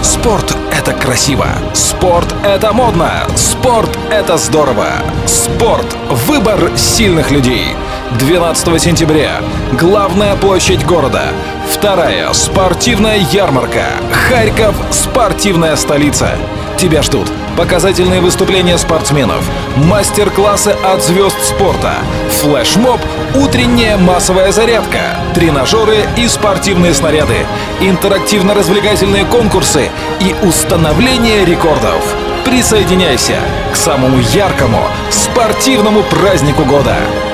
Спорт — это красиво. Спорт — это модно. Спорт — это здорово. Спорт — выбор сильных людей. 12 сентября. Главная площадь города. Вторая спортивная ярмарка. Харьков — спортивная столица. Тебя ждут показательные выступления спортсменов, мастер-классы от звезд спорта, флешмоб, утренняя массовая зарядка, тренажеры и спортивные снаряды, интерактивно-развлекательные конкурсы и установление рекордов. Присоединяйся к самому яркому спортивному празднику года.